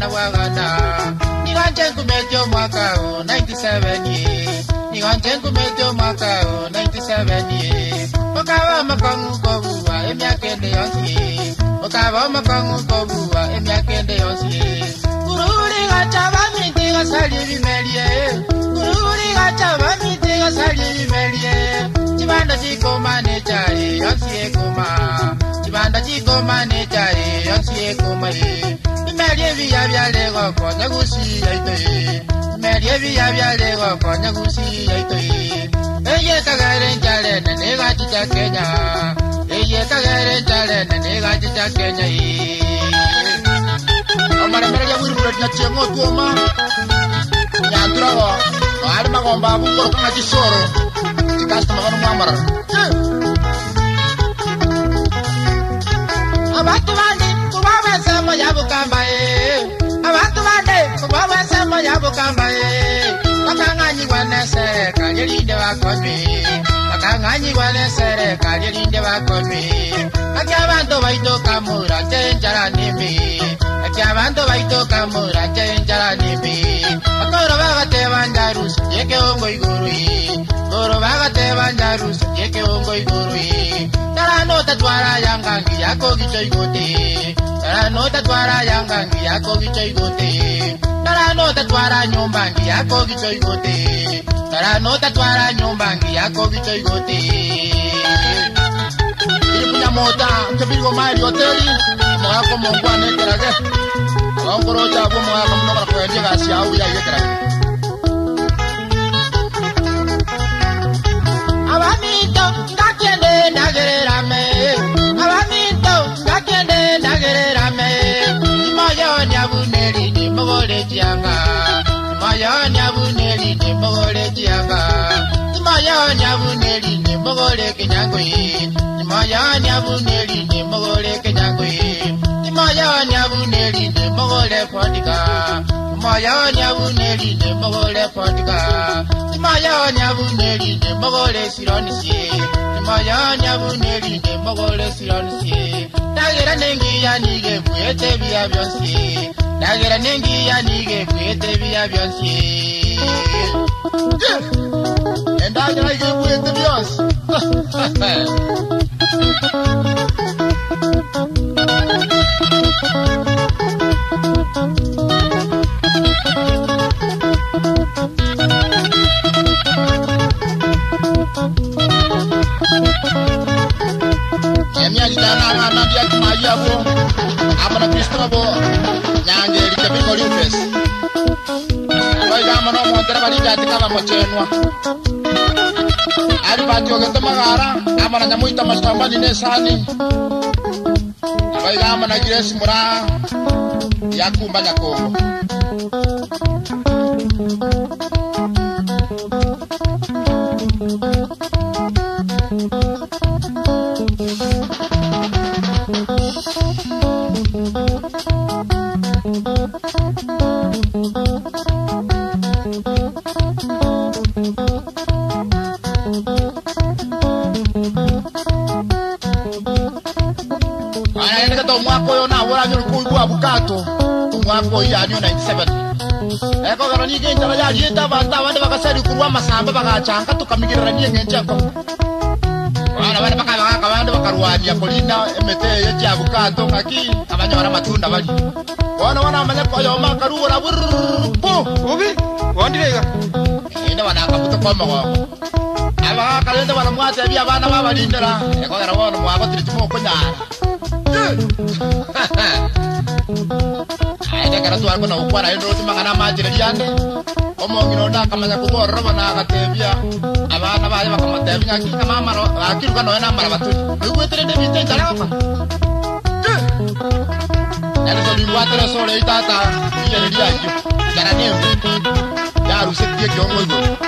mwana wa Aganda. Nigonje kumetio mwaka 97 ye. Nigonje kumetio mwaka 97 ye. Okawa makongu kobuwa emiakende yonsi. Okawa makongu kobuwa emiakende yonsi. Kururi gachaba miti gasali bimelie. Kururi gachaba miti gasali bimelie. Chibanda chiko manechari yonsi ekoma. Chibanda chiko manechari yonsi ekoma ye. Bimelie biya byalego konya gusi yaitoye. Bimelie biya byalego konya gusi yaitoye. Eye kagere njale nene gachicha Kenya. Eye kagere njale nene gachicha Kenya ye. Omara mera ya wuri na chengo tuoma. Nyantrawa. Ari magomba bukoro kana chisoro. Tikasta magano mwamara. Abantu bandi kubawe sema yabukamba e. Abantu bandi kubawe sema yabukamba e. Bakanganyi wanese kalirinde bakonwe. Bakanganyi wanese kalirinde bakonwe. Akabantu baito kamura Enchara nimi. Akabantu baito kamura Enchara nimi. Akoro bagate bandarus yeke ongo igurui. Koro bagate bandarus yeke ongo igurui. Tarano tatwara yangangi yako gichoigote. Tarano tatwara yangangi yako gichoigote. Tarano tatwara nyombangi yako gichoigote. Tarano tatwara nyombangi yako gichoigote. Ilipunya mota mchabigo mali hoteli. Mwako mongwane terage. Wangoroja abo mwako mnokara kwenye gasi au ya yeterage. Abamito ngakende nagererame. Abamito ngakende nagererame. Imoyoni abuneri ni mogole chianga. Imoyoni abuneri ni mogole chianga. Imoyoni abuneri ni mogole kenyangwe. Imoyoni abuneri ni mogole kenyangwe. Imoyoni abuneri ni mogole podika. Imoyoni abuneri ni mogole podika. Imoyoni abuneri ni mogole sironisi. Imoyoni abuneri ni mogole sironisi. Dagera nengi ya nige buete biya byonsi. Dagera nengi ya nige buete biya byonsi. Dagera nige buete byonsi. Nadia kumaya bo amana Kristo bo nyange likabiko limpes bali amana montera bali jati kama mochenwa ari batyo gete magara amana nyamuita mastamba dine sani bali amana giresi mura yakumba nyakongo mwako yo na wala nyo kuibua bukato mwako ya nyo 97 eko garo ni Enchara ya yita banda bande bakasari kurwa masamba bakachanga tukamigirira ni Enchara wana bande bakabaka bande bakarwanya polina emete yecha bukato ngaki abanyora matunda bali wana amanya ko yo makarura burpo ubi wandirega enda wana akabuto koma kwa aba kalenda bana mwate bya bana babalindira eko garo wana mwako tirimo kunyara Aida kara tuwa kuna ukwara endo timangana majire diande omongino nda kamanya kubora bana agatebya abana baje bakamatebya kinga mamaro akiruka no ena mara baturi ugwetere de bite Enchara kwa Nalo so liwatero sole itata yele diajo kana nembe ya rusekye kyongo